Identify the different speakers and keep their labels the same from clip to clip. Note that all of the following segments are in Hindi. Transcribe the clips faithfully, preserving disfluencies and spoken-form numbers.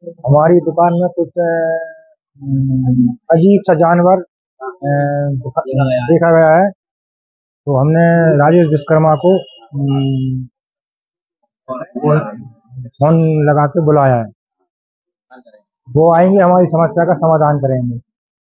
Speaker 1: हमारी दुकान में कुछ अम, अजीब सा जानवर अ, दिखा- देखा गया है। तो हमने राजेश विश्वकर्मा को अम, फोन लगा के बुलाया है। वो आएंगे, हमारी समस्या का समाधान करेंगे।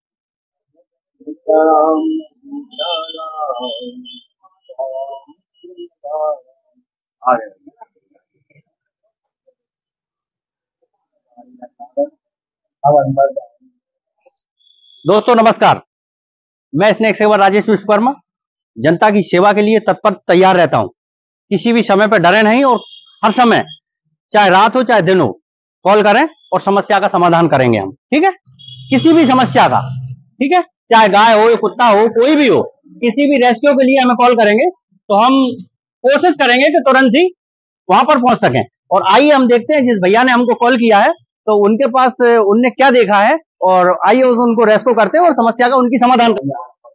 Speaker 2: दोस्तों नमस्कार, मैं स्नेक सेवर राजेश विश्वकर्मा जनता की सेवा के लिए तत्पर तैयार रहता हूं। किसी भी समय पर डरे नहीं और हर समय, चाहे रात हो चाहे दिन हो, कॉल करें और समस्या का समाधान करेंगे हम। ठीक है, किसी भी समस्या का, ठीक है, चाहे गाय हो, कुत्ता हो, कोई भी हो, किसी भी रेस्क्यू के लिए हमें कॉल करेंगे तो हम कोशिश करेंगे कि तुरंत ही वहां पर पहुंच सकें। और आइए हम देखते हैं जिस भैया ने हमको कॉल किया है तो उनके पास उनने क्या देखा है, और आइए उनको रेस्क्यू करते हैं और समस्या का उनकी समाधान करते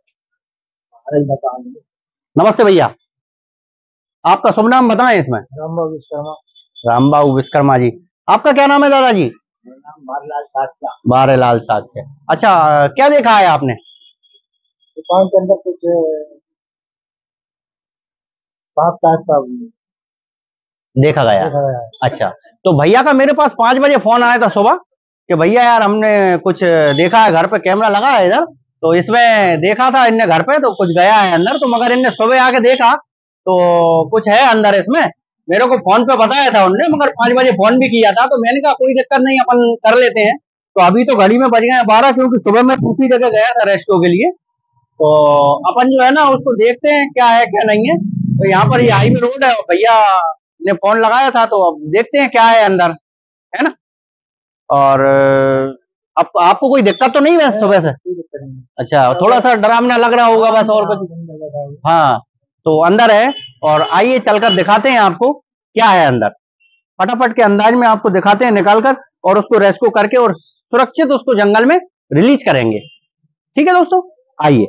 Speaker 2: हैं। नमस्ते भैया, आपका शुभ नाम बताएं इसमें।
Speaker 1: रामबाबू विश्वकर्मा।
Speaker 2: रामबाबू विश्वकर्मा जी, आपका क्या नाम है दादाजी?
Speaker 1: मेरा नाम बारलाल साथिया।
Speaker 2: बारेलाल साथिया। अच्छा, क्या देखा है आपने?
Speaker 1: दुकान के अंदर कुछ सांप टाइप का
Speaker 2: देखा गया।
Speaker 1: देखा गया है।
Speaker 2: अच्छा, तो भैया का मेरे पास पांच बजे फोन आया था सुबह कि भैया यार हमने कुछ देखा है, घर पे कैमरा लगा है इधर, तो इसमें देखा था इनने घर पे, तो कुछ गया है अंदर। तो मगर इनने सुबह आके देखा तो कुछ है अंदर इसमें। मेरे को फोन पे बताया था उनने, मगर पांच बजे फोन भी किया था, तो मैंने कहा कोई दिक्कत नहीं, अपन कर लेते हैं। तो अभी तो घड़ी में बज गए बारह, क्योंकि सुबह मैं दूसरी जगह गया था रेस्क्यू के लिए। तो अपन जो है ना उसको देखते हैं क्या है क्या नहीं है। तो यहाँ पर ये हाईवे रोड है और भैया ने फोन लगाया था, तो अब देखते हैं क्या है अंदर, है ना। और अब आपको कोई दिक्कत तो नहीं है सुबह से?
Speaker 1: कोई दिक्कत नहीं।
Speaker 2: अच्छा, थोड़ा सा डरावना लग रहा होगा बस, और कुछ? हाँ, तो अंदर है और आइए चलकर दिखाते हैं आपको क्या है अंदर। फटाफट के अंदाज में आपको दिखाते हैं निकालकर, और उसको रेस्क्यू करके और सुरक्षित उसको जंगल में रिलीज करेंगे। ठीक है दोस्तों, आइए।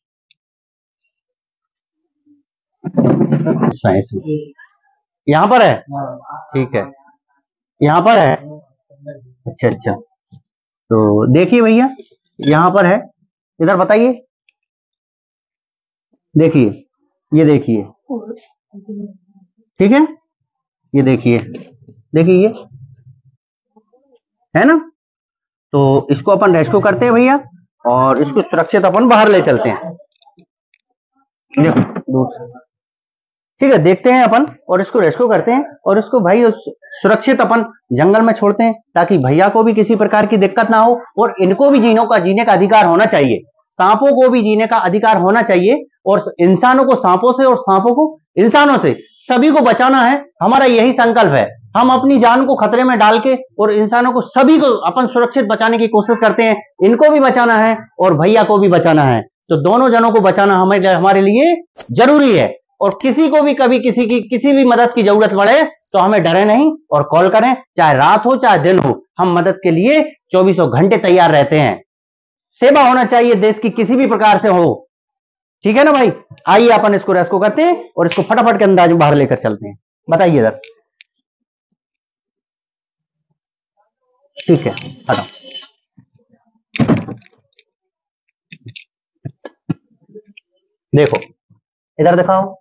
Speaker 2: यहाँ पर है, ठीक है, यहाँ पर है। अच्छा अच्छा, तो देखिए भैया, यहाँ पर है, इधर बताइए। देखिए, ये देखिए, ठीक है, ये देखिए, देखिए ये है ना। तो इसको अपन रेस्क्यू करते हैं भैया, और इसको सुरक्षित अपन बाहर ले चलते हैं। देखो दूर से, ठीक है, देखते हैं अपन और इसको रेस्क्यू करते हैं, और इसको भाई सुरक्षित अपन जंगल में छोड़ते हैं, ताकि भैया को भी किसी प्रकार की दिक्कत ना हो, और इनको भी जीने का जीने का अधिकार होना चाहिए। सांपों को भी जीने का अधिकार होना चाहिए, और इंसानों को सांपों से और सांपों को इंसानों से, सभी को बचाना है। हमारा यही संकल्प है। हम अपनी जान को खतरे में डाल के और इंसानों को, सभी को अपन सुरक्षित बचाने की कोशिश करते हैं। इनको भी बचाना है और भैया को भी बचाना है, तो दोनों जनों को बचाना हमें हमारे लिए जरूरी है। और किसी को भी कभी किसी की किसी भी मदद की जरूरत पड़े तो हमें डरे नहीं और कॉल करें, चाहे रात हो चाहे दिन हो, हम मदद के लिए चौबीसों घंटे तैयार रहते हैं। सेवा होना चाहिए देश की, किसी भी प्रकार से हो। ठीक है ना भाई, आइए अपन इसको रेस्क्यू करते हैं और इसको फटाफट के अंदाज में बाहर लेकर चलते हैं। बताइए इधर, ठीक है, हटाओ। देखो इधर दिखाओ,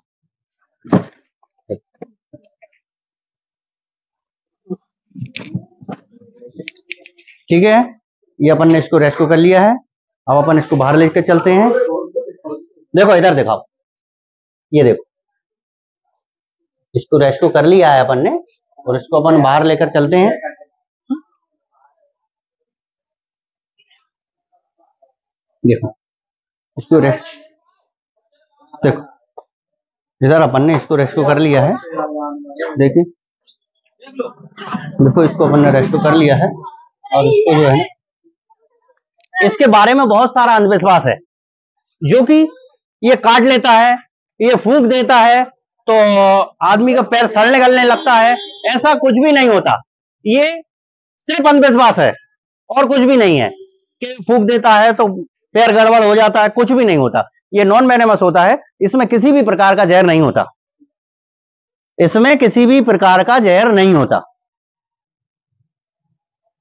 Speaker 2: ठीक है, ये अपन ने इसको रेस्क्यू कर लिया है। अब अपन इसको बाहर लेकर चलते हैं। देखो इधर दिखाओ, ये देखो, इसको रेस्क्यू कर लिया है अपन ने, और इसको अपन बाहर लेकर चलते हैं। देखो इसको रेस्ट देखो इधर अपन ने इसको रेस्क्यू कर लिया है। देखिए, देखो इसको अपन ने रेस्क्यू कर लिया है, और इसको जो है, इसके बारे में बहुत सारा अंधविश्वास है, जो कि ये काट लेता है, ये फूंक देता है तो आदमी का पैर सड़ने गलने लगता है। ऐसा कुछ भी नहीं होता, ये सिर्फ अंधविश्वास है और कुछ भी नहीं है कि फूंक देता है तो पैर गड़बड़ हो जाता है। कुछ भी नहीं होता, ये नॉन वेनेमस होता है। इसमें किसी भी प्रकार का जहर नहीं होता, इसमें किसी भी प्रकार का जहर नहीं होता।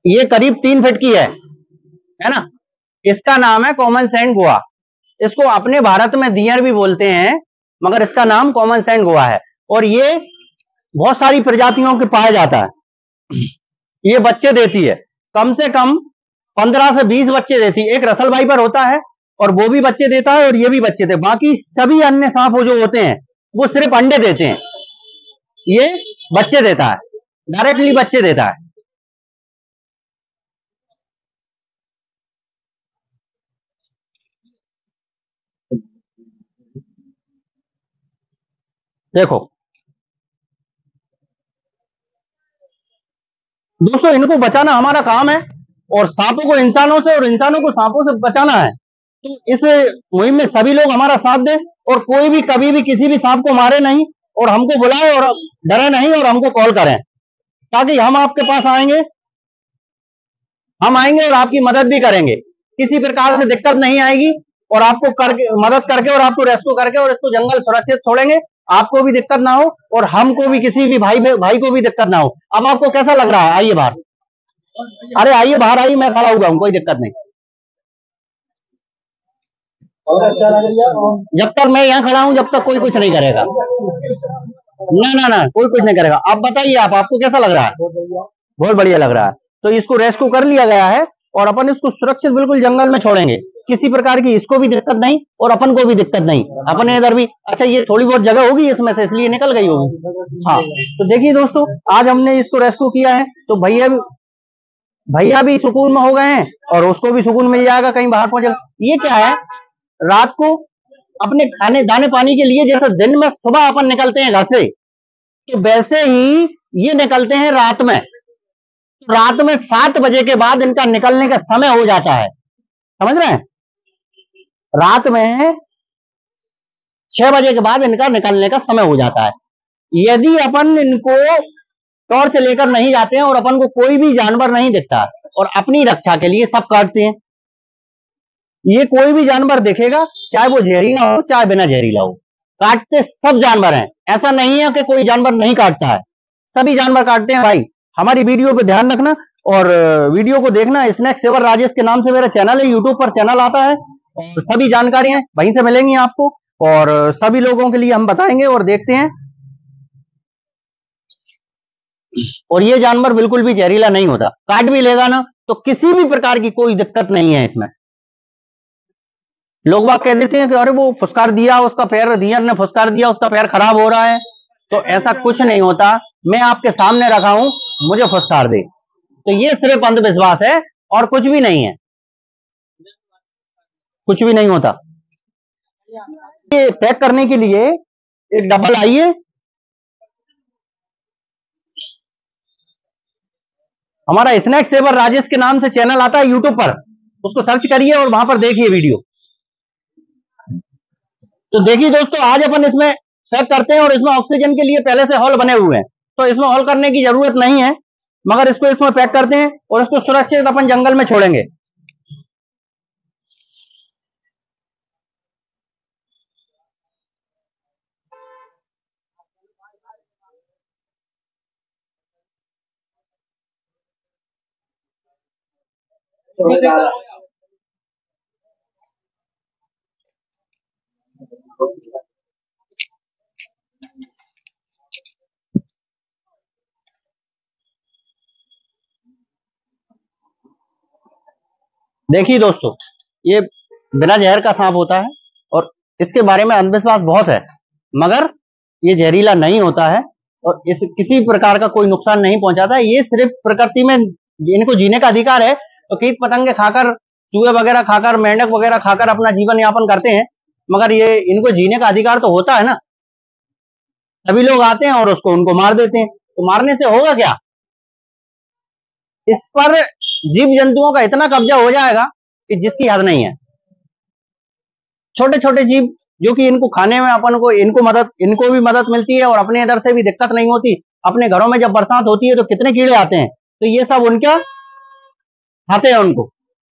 Speaker 2: ये करीब तीन फीट की है है ना। इसका नाम है कॉमन सैंड गोवा। इसको अपने भारत में दियर भी बोलते हैं, मगर इसका नाम कॉमन सैंड गोवा है। और ये बहुत सारी प्रजातियों के पाया जाता है। ये बच्चे देती है, कम से कम पंद्रह से बीस बच्चे देती है। एक रसल वाइपर होता है और वो भी बच्चे देता है और ये भी बच्चे देते। बाकी सभी अन्य सांप जो होते हैं वो सिर्फ अंडे देते हैं, ये बच्चे देता है, डायरेक्टली बच्चे देता है। देखो दोस्तों, इनको बचाना हमारा काम है और सांपों को इंसानों से और इंसानों को सांपों से बचाना है। तो इस मुहिम में सभी लोग हमारा साथ दें और कोई भी कभी भी किसी भी सांप को मारे नहीं और हमको बुलाए और डरे नहीं और हमको कॉल करें, ताकि हम आपके पास आएंगे, हम आएंगे और आपकी मदद भी करेंगे। किसी प्रकार से दिक्कत नहीं आएगी और आपको करके मदद करके और आपको रेस्क्यू करके और इसको जंगल सुरक्षित छोड़ेंगे। आपको भी दिक्कत ना हो और हमको भी, किसी भी भाई भाई को भी दिक्कत ना हो। अब आपको कैसा लग रहा है? आइए बाहर, अरे आइए बाहर आइए, मैं खड़ा हुआ हूं, कोई दिक्कत नहीं।
Speaker 1: और अच्छा लग रहा है।
Speaker 2: जब तक मैं यहाँ खड़ा हूं जब तक कोई कुछ नहीं करेगा। ना ना ना, कोई कुछ नहीं करेगा। आप बताइए, आप आपको कैसा लग रहा है? बहुत बढ़िया लग रहा है। तो इसको रेस्क्यू कर लिया गया है और अपन इसको सुरक्षित बिल्कुल जंगल में छोड़ेंगे। किसी प्रकार की इसको भी दिक्कत नहीं और अपन को भी दिक्कत नहीं। अपन इधर भी, अच्छा ये थोड़ी बहुत जगह होगी इसमें से, इसलिए निकल गई होगी। हाँ, तो देखिए दोस्तों, आज हमने इसको रेस्क्यू किया है तो भैया भी भैया भी सुकून में हो गए हैं और उसको भी सुकून मिल जाएगा, कहीं बाहर पहुंचेगा। ये क्या है, रात को अपने खाने दाने पानी के लिए, जैसे दिन में सुबह अपन निकलते हैं घर से, तो वैसे ही ये निकलते हैं रात में। रात में सात बजे के बाद इनका निकलने का समय हो जाता है, समझ रहे हैं? रात में छह बजे के बाद इनका निकलने का समय हो जाता है। यदि अपन इनको टॉर्च लेकर नहीं जाते हैं और अपन को कोई भी जानवर नहीं दिखता और अपनी रक्षा के लिए सब काटते हैं। ये कोई भी जानवर दिखेगा, चाहे वो जहरीला हो चाहे बिना जहरीला हो, काटते सब जानवर हैं। ऐसा नहीं है कि कोई जानवर नहीं काटता है, सभी जानवर काटते हैं भाई। हमारी वीडियो पे ध्यान रखना और वीडियो को देखना। स्नैक सेवर राजेश के नाम से मेरा चैनल है, यूट्यूब पर चैनल आता है और सभी जानकारियां वहीं से मिलेंगी आपको और सभी लोगों के लिए हम बताएंगे और देखते हैं। और ये जानवर बिल्कुल भी जहरीला नहीं होता, काट भी लेगा ना तो किसी भी प्रकार की कोई दिक्कत नहीं है इसमें। लोग बात कह देते हैं कि अरे वो फुसकार दिया, उसका पैर दिया ने फुसकार दिया, उसका पैर खराब हो रहा है। तो ऐसा कुछ नहीं होता, मैं आपके सामने रखा हूं, मुझे फुसकार दे। तो ये सिर्फ अंधविश्वास है और कुछ भी नहीं है, कुछ भी नहीं होता। ये पैक करने के लिए एक डब्बा लाइए। हमारा स्नैक सेवर राजेश के नाम से चैनल आता है यूट्यूब पर, उसको सर्च करिए और वहां पर देखिए वीडियो। तो देखिए दोस्तों, आज अपन इसमें पैक करते हैं और इसमें ऑक्सीजन के लिए पहले से हॉल बने हुए हैं, तो इसमें हॉल करने की जरूरत नहीं है, मगर इसको इसमें पैक करते हैं और इसको सुरक्षित अपन जंगल में छोड़ेंगे। देखिए दोस्तों, ये बिना जहर का सांप होता है और इसके बारे में अंधविश्वास बहुत है, मगर ये जहरीला नहीं होता है और इस किसी प्रकार का कोई नुकसान नहीं पहुंचाता है। ये सिर्फ प्रकृति में इनको जीने का अधिकार है, तो कीट पतंगे खाकर, चूहे वगैरह खाकर, मेंढक वगैरह खाकर अपना जीवन यापन करते हैं, मगर ये इनको जीने का अधिकार तो होता है ना। सभी लोग आते हैं और उसको उनको मार देते हैं, तो मारने से होगा क्या? इस पर जीव जंतुओं का इतना कब्जा हो जाएगा कि जिसकी हद नहीं है। छोटे छोटे जीव जो कि इनको खाने में अपन को इनको मदद इनको भी मदद मिलती है और अपने इधर से भी दिक्कत नहीं होती। अपने घरों में जब बरसात होती है तो कितने कीड़े आते हैं, तो ये सब उनका खाते हैं उनको।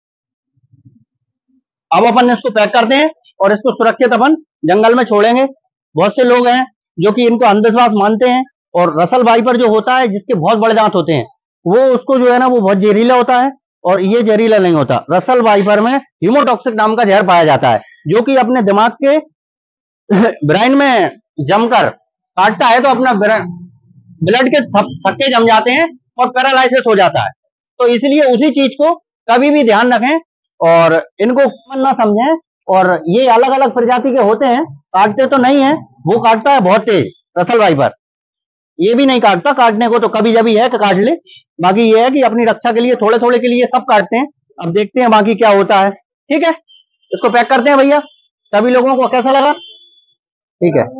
Speaker 2: अब अपन इसको पैक करते हैं और इसको सुरक्षित अपन जंगल में छोड़ेंगे। बहुत से लोग हैं जो कि इनको अंधविश्वास मानते हैं और रसल वाइपर जो होता है जिसके बहुत बड़े दांत होते हैं, वो उसको जो है ना वो बहुत जहरीला होता है, और ये जहरीला नहीं होता। रसल वाइपर में हीमोटॉक्सिक नाम का जहर पाया जाता है, जो कि अपने दिमाग के ब्रेन में जमकर काटता है तो अपना ब्लड के थक्के जम जाते हैं और पैरालाइसिस हो जाता है। तो इसलिए उसी चीज को कभी भी ध्यान रखें और इनको ना समझें। और ये अलग अलग प्रजाति के होते हैं, काटते तो नहीं है, वो काटता है बहुत तेज रसल वाइपर। ये भी नहीं काटता, काटने को तो कभी जभी है कि काट ले, बाकी ये है कि अपनी रक्षा के लिए थोड़े थोड़े के लिए सब काटते हैं। अब देखते हैं बाकी क्या होता है। ठीक है, इसको पैक करते हैं भैया। सभी लोगों को कैसा लगा? ठीक है,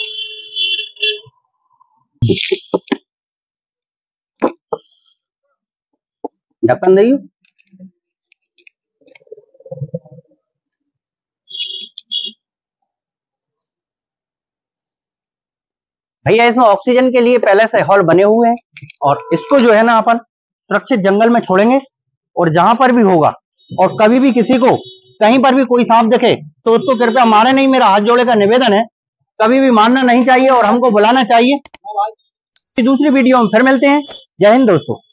Speaker 2: ढक्कन दइए। भैया इसमें ऑक्सीजन के लिए पहले से हॉल बने हुए हैं, और इसको जो है ना अपन सुरक्षित जंगल में छोड़ेंगे। और जहां पर भी होगा और कभी भी किसी को कहीं पर भी कोई सांप दिखे तो उसको कृपया मारे नहीं, मेरा हाथ जोड़े का निवेदन है। कभी भी मारना नहीं चाहिए और हमको बुलाना चाहिए। दूसरी वीडियो में फिर मिलते हैं। जय हिंद दोस्तों।